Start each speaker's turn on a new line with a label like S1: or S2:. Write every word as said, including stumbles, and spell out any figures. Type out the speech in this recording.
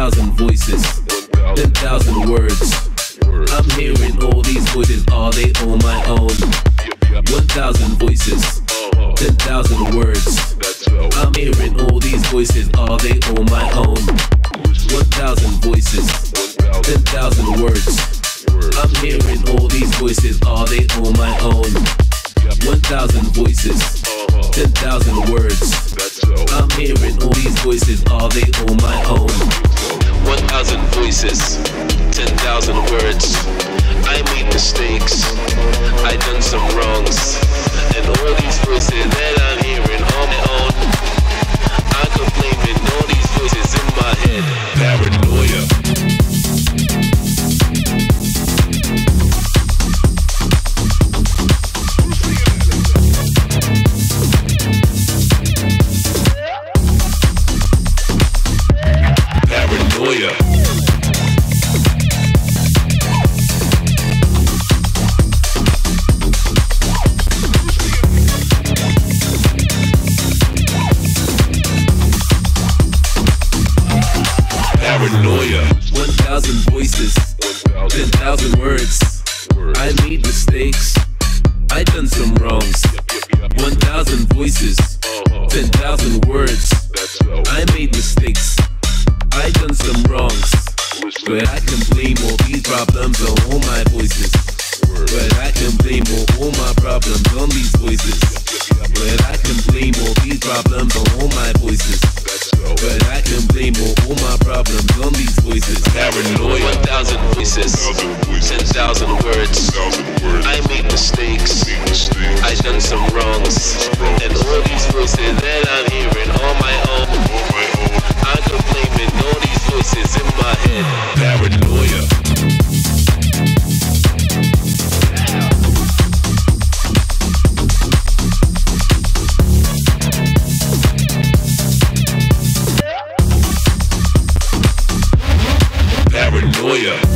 S1: thousand voices, ten thousand words. I'm hearing all these voices, are they all my own? One thousand voices, ten thousand words. I'm hearing all these voices, are they all my own? One thousand voices, ten thousand words. I'm hearing all these voices, are they all my own? One thousand voices, ten thousand words. I'm hearing all these voices, are they all my own? One thousand voices, ten thousand words. I made mistakes, I done some wrongs, and all these voices that I'm hearing on my own. I'm complaining all these voices in my head. Paranoia. Paranoia. Paranoia. One thousand voices, ten thousand words. I made mistakes, I done some wrongs. One thousand voices, ten thousand words. I made mistakes, I done some wrongs. But I can blame all these problems on all my voices. But I can blame all, all my problems on these voices. But I can blame all these problems on all my voices. But I can blame all, all my problems on these voices. Paranoia. One thousand voices, ten thousand words. I made mistakes, I done some wrongs, and all these voices that I'm hearing on my own. I'm complaining all these voices in my head. Paranoia. Paranoia.